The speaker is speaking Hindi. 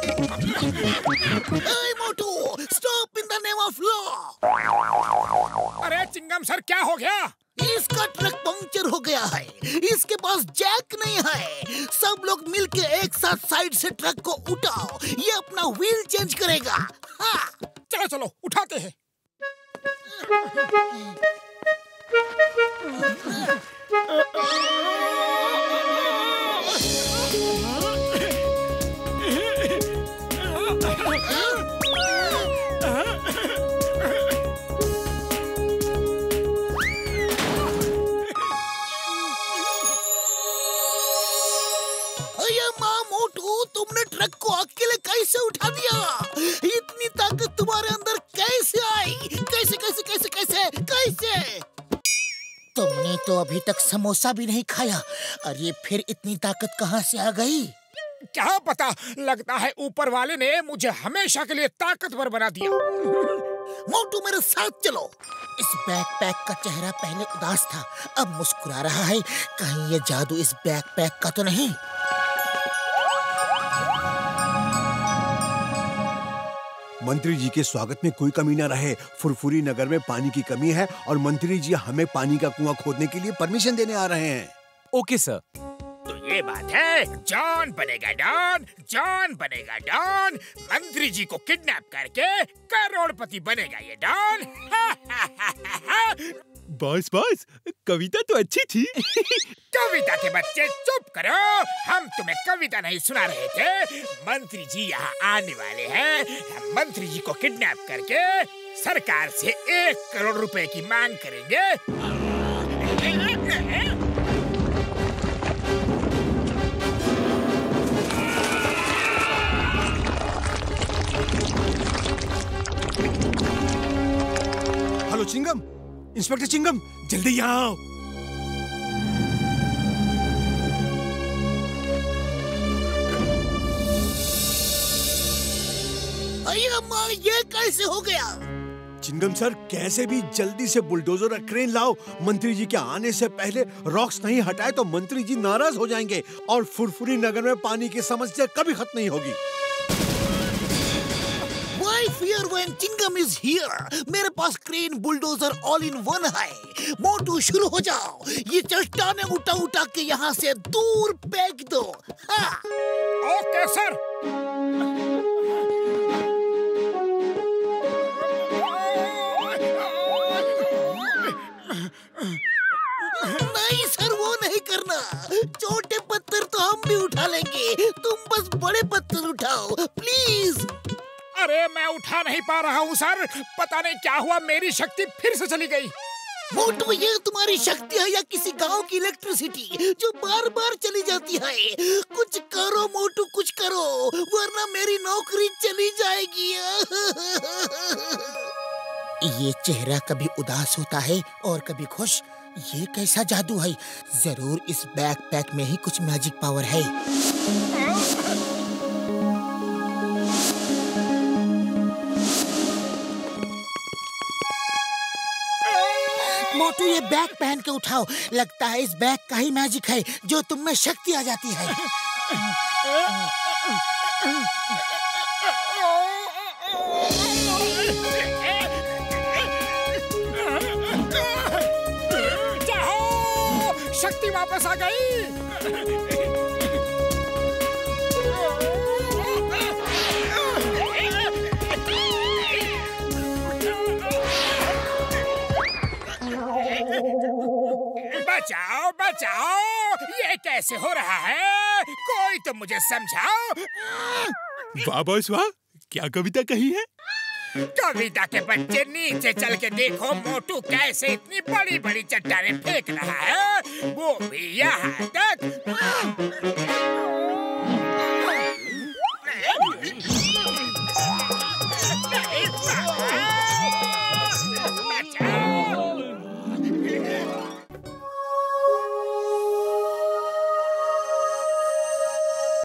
Hey, Motu, stop in the name of law. अरे चिंगम सर, क्या हो गया? इसका ट्रक पंक्चर हो गया है। इसके पास जैक नहीं है। सब लोग मिलके एक साथ साइड से ट्रक को उठाओ। ये अपना व्हील चेंज करेगा। हाँ। चलो चलो उठाते हैं। तुमने ट्रक को अकेले कैसे उठा दिया? इतनी ताकत तुम्हारे अंदर कैसे आई? कैसे कैसे कैसे कैसे कैसे? तुमने तो अभी तक समोसा भी नहीं खाया और ये फिर इतनी ताकत कहाँ से आ गई? क्या पता, लगता है ऊपर वाले ने मुझे हमेशा के लिए ताकतवर बना दिया। मोटू मेरे साथ चलो। इस बैकपैक का चेहरा पहले उदास था, अब मुस्कुरा रहा है। कहीं ये जादू इस बैकपैक का तो नहीं? मंत्री जी के स्वागत में कोई कमी न रहे। फुरफुरी नगर में पानी की कमी है और मंत्री जी हमें पानी का कुआं खोदने के लिए परमिशन देने आ रहे हैं। Okay sir. तो ये बात है, जॉन बनेगा डॉन, जॉन बनेगा डॉन। मंत्री जी को किडनैप करके करोड़पति बनेगा ये डॉन। बॉस कविता तो अच्छी थी। कविता के बच्चे चुप करो, हम तुम्हें कविता नहीं सुना रहे थे। मंत्री जी यहाँ आने वाले हैं। हम मंत्री जी को किडनैप करके सरकार से 1 करोड़ रुपए की मांग करेंगे। हेलो चिंगम, इंस्पेक्टर चिंगम, जल्दी यहाँ आओ। अम्मा, ये कैसे हो गया? चिंगम सर, कैसे भी जल्दी से बुलडोजर और क्रेन लाओ। मंत्री जी के आने से पहले रॉक्स नहीं हटाए तो मंत्री जी नाराज हो जाएंगे और फुरफुरी नगर में पानी की समस्या कभी खत्म नहीं होगी। Why fear when Chingam is here? मेरे पास crane, bulldozer all in one है। मोटू शुरू हो जाओ। ये चट्टानें उठा उठा के यहाँ से दूर फेंक दो। हाँ। Okay sir. नहीं सर, वो नहीं करना। छोटे पत्थर तो हम भी उठा लेंगे, तुम बस बड़े पत्थर उठाओ प्लीज। अरे मैं उठा नहीं पा रहा हूँ सर, पता नहीं क्या हुआ, मेरी शक्ति फिर से चली गई। मोटू, ये तुम्हारी शक्ति है या किसी गांव की इलेक्ट्रिसिटी जो बार बार चली जाती है? कुछ करो मोटू, कुछ करो, वरना मेरी नौकरी चली जाएगी। ये चेहरा कभी उदास होता है और कभी खुश। ये कैसा जादू है? जरूर इस बैकपैक में ही कुछ मैजिक पावर है। मोटू, ये बैग पहन के उठाओ। लगता है इस बैग का ही मैजिक है जो तुम में शक्ति आ जाती है। जाओ, शक्ति वापस आ गई। बचाओ बचाओ, ये कैसे हो रहा है? कोई तो मुझे समझाओ। वाह बॉस वाह, क्या कविता कही है? कविता के बच्चे नीचे चल के देखो, मोटू कैसे इतनी बड़ी बड़ी चट्टानें फेंक रहा है, वो भी यहाँ तक।